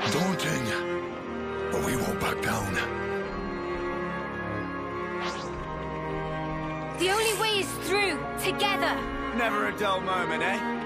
Daunting, but we won't back down. The only way is through, together. Never a dull moment, eh?